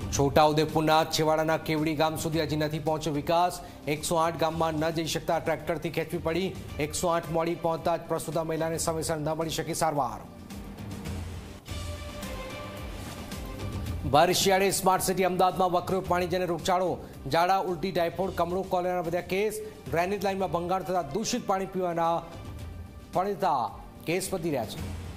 છોટાઉદેપુરના છેવાડાના કેવડી ગામ સુધી હજી નથી પહોંચ્યો વિકાસ। 108 ગામમાં ન જઈ શકતા ટ્રેક્ટરથી ખેંચવી પડી। 108 મોડી પહોંચતા જ પ્રસૂતા મહિલાને સમયસર ન મળી શકી સારવાર। ભર શિયાળે સ્માર્ટ સિટી અમદાવાદમાં વકર્યો પાણી જેને રોગચાળો। ઝાડા, ઉલટી, ટાઇફોઇડ, કમળો, કોલેરા વધ્યા કેસ। ડ્રેનેજ લાઇનમાં ભંગાણ થતા દૂષિત પાણી પીવાના પડતા કેસ વધી રહ્યા છે।